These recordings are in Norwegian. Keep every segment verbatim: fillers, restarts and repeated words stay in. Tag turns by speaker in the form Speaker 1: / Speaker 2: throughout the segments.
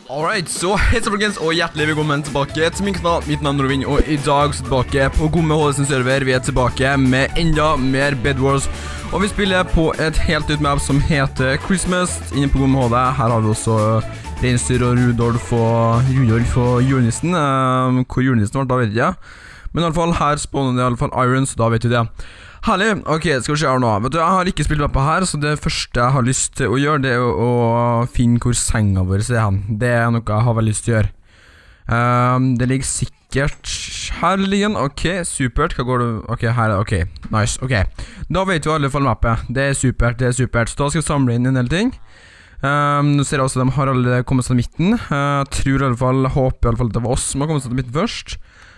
Speaker 1: Alright, så hei så folkens, og hjertelig velkommen tilbake til min kanal. Mitt navn er Robin, og i dag så tilbake på Gomme H D sin server. Vi er tilbake med enda mer Bed Wars, og vi spiller på et helt nytt map som heter Christmas inne på Gomme H D. Her har vi også Reinsdyr og Rudolf og Rudolf og julenissen. um, Hvor julenissen var, da vet jeg ikke. Men i alle fall, her spawner det i alle fall Iron, så da vet vi det. Herlig, ok, skal vi se her nå. Vet du, jeg har ikke spilt mappet her, så det første jeg har lyst til å gjøre, det er å, å finne hvor senga vår er hen. Det er noe jeg har veldig lyst til å gjøre. um, Det ligger sikkert her ligger den, ok, supert. Hva går det? Ok, her er det, ok, nice, ok. Da vet vi i alle fall mappet. Det er supert, det er supert. Så da skal vi samle inn en del ting. um, Nå ser jeg også at de har alle kommet seg til midten. uh, Jeg tror i alle fall, håper i alle fall at det var oss som har kommet seg til midten først.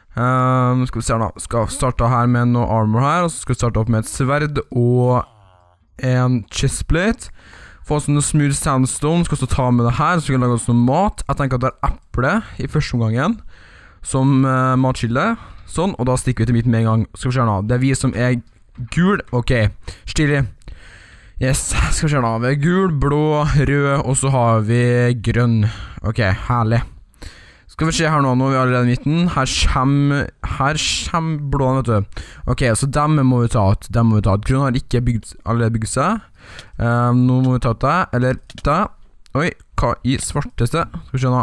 Speaker 1: Um, skal vi se nå, skal starte her med noe armor her, og så skal vi starte opp med et sverd og en chestplate. Få oss noe smooth sandstone, skal vi ta med det her, så skal vi lage oss noe mat. Jeg tenker at det er eple i første omgangen, som uh, matskille, sånn, og da stikker vi til midten med en gang. Skal vi se nå, det er vi som er gul, ok, stilig. Yes, skal vi se nå, vi er gul, blå, rød, og så har vi grønn. Ok, herlig. Skal vi se her nå, nå er vi allerede i midten. Her kommer, her kommer blåen, vet du. Ok, så dem må vi ta ut, dem må vi ta ut. Grønn har ikke bygd, allerede bygd seg. um, Nå må vi ta ut det, eller det. Oi, hva i svarteste? Skal vi se nå.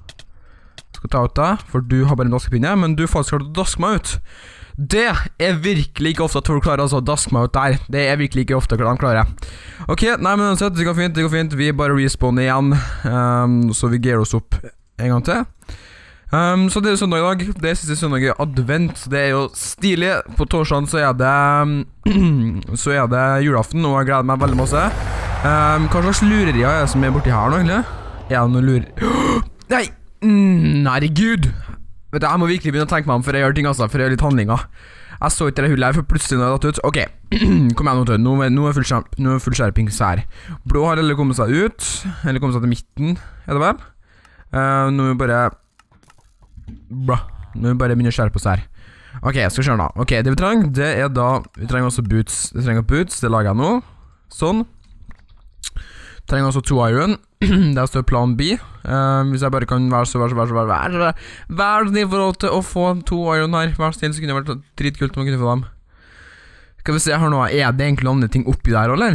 Speaker 1: Skal ta ut det, for du har bare en daskepinne, men du faktisk har dask meg ut. Det er virkelig ikke ofte at folk klarer altså, å daske meg ut der. Det er virkelig ikke ofte at de klarer. Ok, nei, men uansett, det går fint, det går fint. Vi bare respawner igjen, um, så vi gear oss opp en gang til. Um, så det er søndag i dag. Det er siste søndag i advent. Det er jo stilig. På torsdagen så er det Så er det julaften, og jeg gleder meg veldig masse. um, Hva slags lurerier er det som er borti her nå, egentlig? Er det noen lurer... Nei! Mm, herregud! Vet du, jeg må virkelig begynne å tenke meg om før jeg gjør ting, altså. Før jeg gjør litt handlinger. Jeg så ikke det hullet her, for plutselig når jeg har datt ut. Ok, kom igjen nå til. Nå er, nå er full, skjerp, nå er full skjerpings her. Blå har heller kommet seg ut. Eller kommet seg til midten, er det vel? Uh, nå er vi bare Bra, nå er vi bare begynner å skjerpe oss her. Ok, skal vi se nå. Ok, det vi trenger, det er da vi trenger også boots. Vi trenger boots, det lager jeg nå. Sånn. Vi trenger også to iron. Der står plan B. uh, Hvis jeg bare kan være så, være så, være så, være så Vær så Vær så i forhold til å få to iron her. Vær så snill, så kunne det vært dritkult om man kunne få dem. Skal vi se her nå. Er det egentlig andre ting oppi der, eller?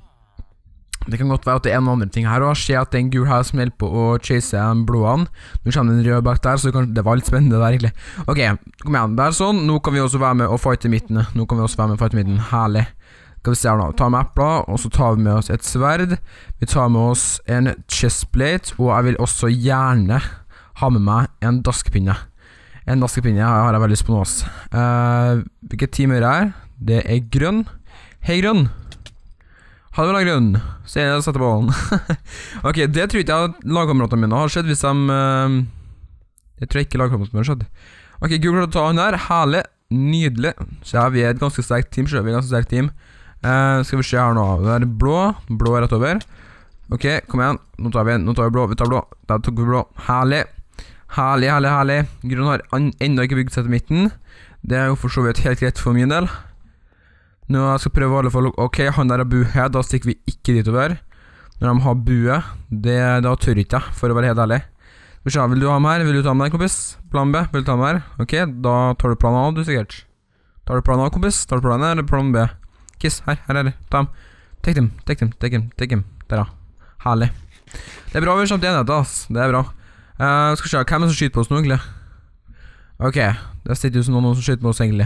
Speaker 1: Det kan godt være at det er noen andre ting her, og se at det er en gul her som hjelper på å chase en blåen. Nå kommer det en rød bak der, så det var litt spennende der egentlig. Ok, kom igjen, der sånn. Nå kan vi også være med og fighte i midten. Nå kan vi også være med og fighte i midten, herlig. Skal vi se her nå, ta med epler, og så tar vi med oss et sverd. Vi tar med oss en chestplate, og jeg vil også gjerne ha med meg en daskepinne. En daskepinne har jeg veldig lyst på nå. uh, Hvilket team er det her? Det er grønn. Hei grønn. Hadde vi laget grønn, så jeg setter på den. Ok, det tror ikke jeg lagkameratene mine har skjedd hvis de uh, Jeg tror ikke lagkameratene mine har skjedd. Ok, gul klart å ta han her, herlig, nydelig. Så ja, vi er et ganske sterkt team, så vi er et ganske sterkt team. uh, Skal vi se her nå, det er blå. Blå er rett over. Ok, kom igjen, nå tar vi en, nå tar vi blå, vi tar blå. Der tok vi blå, herlig. Herlig, herlig, herlig. Grønn har enda ikke bygd seg til midten. Det er jo for så vidt helt greit for min del. Nå skal jeg prøve alle folk. Ok, han der har bue her, da stikker vi ikke dit over. Når de har bue, det, da tør ikke jeg, for å være helt ærlig. Vil du ha med her? Vil du ta med deg, kompis? Plan B, vil du ta med her? Ok, da tar du plan A, du sikkert. Tar du plan A, kompis? Tar du plan A eller plan B? Kiss, her, her er det, ta dem. Tek dem, tek dem, tek dem, tek dem. Der da, herlig. Det er bra vi har samt enhet, ass. Det er bra. uh, Skal vi se, hvem er det som skyter på oss nå, egentlig? Ok, det sitter jo som noen som skyter på oss, egentlig.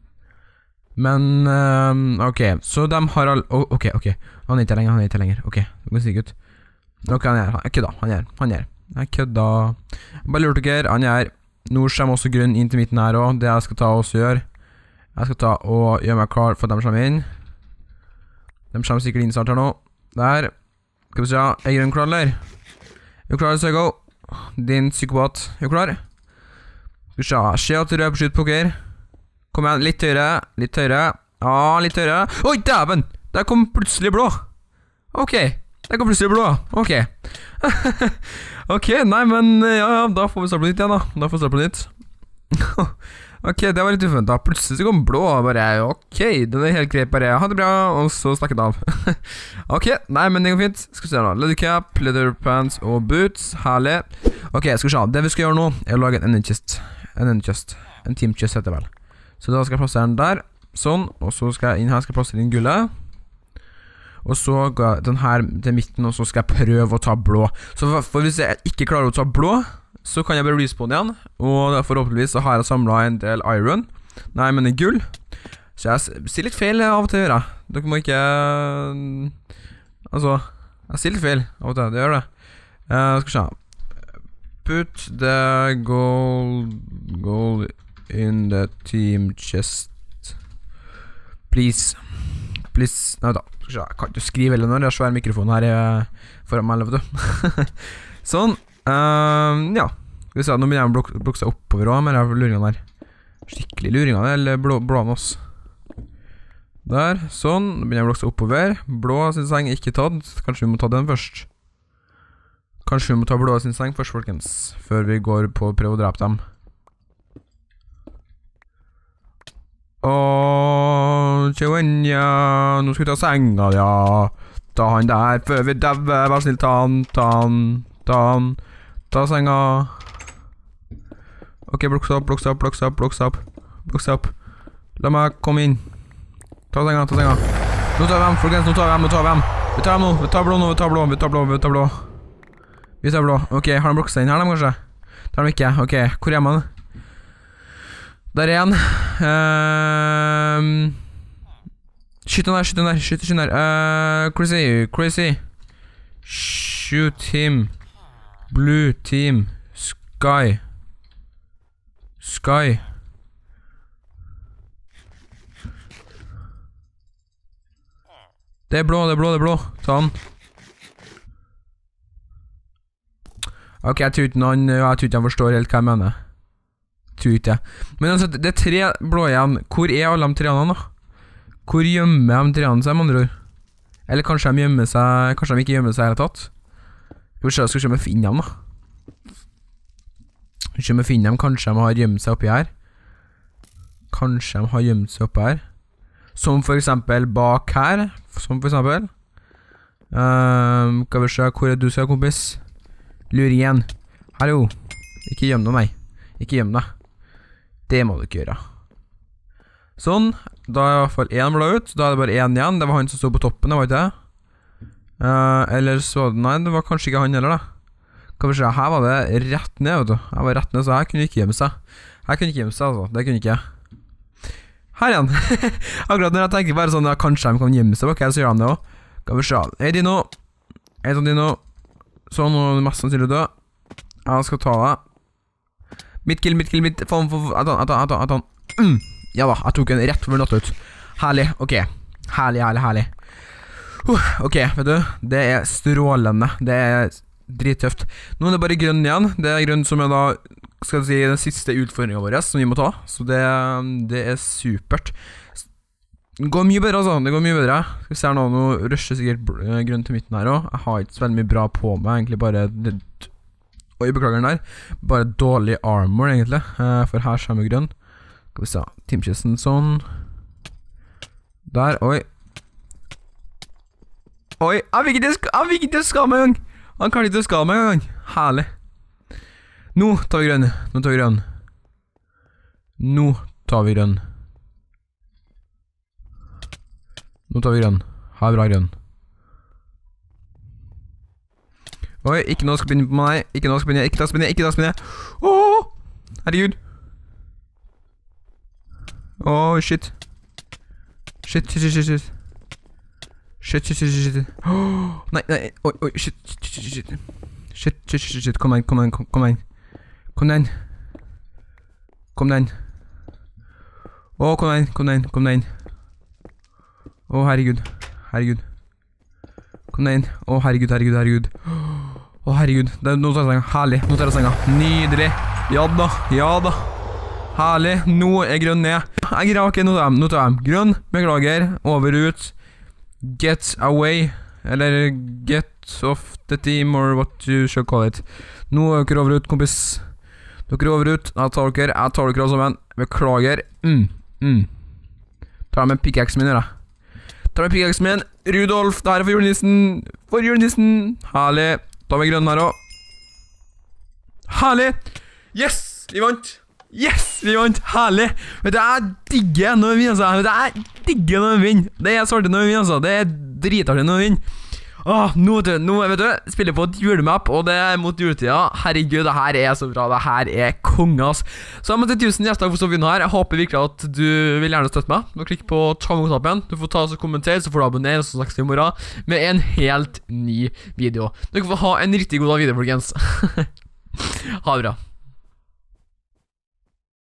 Speaker 1: Men, um, ok, så de har all... Oh, ok, ok, han er ikke lenger, han er ikke lenger. Ok, det går sikkert ut. Ok, han er, jeg kødda, han er, han er. Jeg kødda. Bare lurt dere, han er. Nå kommer også grønn inn til midten her også. Det jeg skal ta og også gjøre. Jeg skal ta og gjøre meg klar for at de kommer inn. De kommer sikkert inn snart her nå. Der. Skal vi se, er grønn klar, eller? Er du klar, Søgo? Din psykopat, er du klar? Skal vi se, se at du er på skyt på dere. Kom igjen, litt høyere, litt høyere. Ja, litt høyere. Oi, dæven! Der kom plutselig blå. Ok, der kom plutselig blå. Ok. Ok, nei, men ja, ja, da får vi starte på nytt igjen da. Da får vi starte på nytt. Ok, det var litt ufunnet da. Plutselig så kom blå, og bare, ok, det er helt greit, bare, ha det bra, og så snakket av. Ok, nei, men det går fint. Skal vi se da, leather cap, leather pants og boots, herlig. Ok, skal vi se, det vi skal gjøre nå, er å lage en ending chest. En ending chest. En team chest heter det vel. Så da skal jeg plassere den der, sånn, og så skal jeg inn her, skal jeg plassere inn gullet. Og så går jeg den her til midten, og så skal jeg prøve å ta blå. Så for, for hvis jeg ikke klarer å ta blå, så kan jeg bare respawn igjen, og forhåpentligvis så har jeg samlet en del iron. Nei, men det er gull. Så jeg sier litt feil av og til, gjør jeg. Dere må ikke... Altså, jeg sier litt feil av og til, det gjør det. Uh, skal vi se. Put the gold, gold in the team chest. Please. Please. Nei da, skal vi se. Jeg kan ikke skrive eller noe, det er svær mikrofon her foran meg, vet du. Sånn. Uh, ja, skal vi se, nå begynner jeg å blok blokke seg oppover også, med de luringene der. Skikkelig luringene, eller blå, blåen oss. Der, sånn, nå begynner jeg å blokke seg oppover. Blå sin seng er ikke tatt, kanskje vi må ta den først. Kanskje vi må ta blå sin seng først, folkens, før vi går på å prøve å drepe dem. Åh, Tjøvenja, nå skal vi ta senga, ja. Ta han der, før vi dauer, vær snill, ta han, ta han, ta han. Ta senga. Ok, blokk seg opp, blokk seg opp, blokk seg opp, blokk seg opp, blokk seg opp. La meg komme inn. Ta senga, ta senga. Nå tar vi dem, folkens, nå tar vi dem, nå tar vi dem. Vi tar dem nå, vi tar blå nå, vi tar blå, vi tar blå, vi tar blå. Vi tar blå, ok, har de blokket seg inn her, de kanskje? Tar de ikke, ok, hvor er man? Der er en. Ehm... Skyt den der, skyt den der, skyt den der. Uh, crazy, crazy. Shoot him. Blue team. Sky. Sky. Det er blå, det er blå, det er blå. Ta han. Ok, jeg tror ikke han, jeg tror ikke han forstår helt hva jeg mener. Tror ikke jeg. Men altså, det er tre blå igjen. Hvor er alle de treene da? Hvor gjemmer de treene seg, med andre ord? Eller kanskje de gjemmer seg, kanskje de ikke gjemmer seg hele tatt? Skal vi se, skal vi se om jeg finner dem da. Skal vi se om jeg finner dem, kanskje de har gjemt seg oppi her. Kanskje de har gjemt seg oppi her. Som for eksempel bak her. Som for eksempel. Um, skal vi se, hvor er du skal, kompis? Luringen. Hallo. Ikke gjem deg, nei. Ikke gjem deg. Det må du ikke gjøre. Sånn. Da er i hvert fall en blå ut. Da er det bare en igjen. Det var han som stod på toppen, det var ikke det? Uh, eller så det, nei, det var kanskje ikke han heller da. Kan vi se, her var det rett ned, vet du. Her var rett ned, så her kunne ikke gjemme seg. Her kunne ikke gjemme seg, altså. Det kunne ikke jeg. Her igjen. Akkurat når jeg tenker bare sånn, ja, kanskje de kan gjemme seg, ok, så gjør de det også. Kan vi se. Hei, Dino. Hei, sånn, Dino. Sånn, nå er det mest sannsynlig død. Jeg skal ta deg. Midtkill, midtkill, midt. Faen, faen, faen. Etter han, etter han. Mm. Ja da, jeg tok en rett over natt ut. Herlig, ok. Herlig, herlig, herlig. Uh, ok, vet du, det er strålende. Det er drittøft. Nå er det bare grønn igjen. Det er grønn som er da, skal jeg si, den siste utfordringen vår som vi må ta. Så det, det er supert. Det går mye bedre, altså. Det går mye bedre. Skal vi se nå, nå rusher sikkert grønn til midten her også. Jeg har ikke så veldig mye bra på meg, egentlig bare det, oi, beklager den der. Bare dårlig armor, egentlig. For her kommer grønn. Skal vi se, teamchesten sånn. Der, oi. Oi, han fikk ikke til å skade meg en gang. Han kan ikke til å skade meg en gang. Herlig. Nå tar vi grønn. Nå tar vi grønn. Nå tar vi grønn. Nå tar vi grønn. Ha bra grønn. Oi, ikke noe skal begynne på meg. Ikke noe skal begynne, ikke noe skal begynne, ikke noe skal begynne. Åh, herregud. Åh, shit. Shit, shit, shit, shit. Shit, shit, shit, shit, shit. Oh, nei, nei, oi, oi, shit, shit, shit, shit. Shit, shit, shit, shit, kom igjen, kom igjen, kom igjen. Kom igjen. Kom igjen. Å, kom igjen, kom igjen, kom igjen. Å, herregud, herregud. Kom igjen, å, herregud, herregud, herregud. Å, herregud, det er nå tar jeg senga, herlig, nå tar jeg senga. Nydelig, ja da, ja da. Herlig, nå er grønn ned. Jeg greier ikke, nå tar jeg, nå tar jeg. Grønn, beklager, over ut. Get away, eller get off the team, or what you should call it. Nå er dere over ut, kompis. Dere er over ut, jeg tar dere, jeg tar dere også, men Beklager. Mm, mm. Ta med pickaxen min, da. Ta med pickaxen min. Rudolf, det her er for julenissen. For julenissen. Herlig. Ta med grønn her også. Herlig. Yes, vi vant. Yes, vi vant. Herlig. Vet du, jeg digger når vi vinner, altså. Vet du, jeg digger når vi vinner. Det er svarte når vi vinner, altså. Det er dritartig når vi vinner. Åh, nå, vet du, nå, vet du, spiller på et julemap, og det er mot juletida. Herregud, det her er så bra, det her er kongas. Så jeg måtte tusen hjertelig for så vidt her. Jeg håper virkelig at du vil gjerne støtte meg. Du klikk på tommel-knappen, du får ta og kommentere, så får du abonnere, og så snakkes vi i morgen med en helt ny video. Dere får ha en riktig god dag videre, folkens. Ha det bra.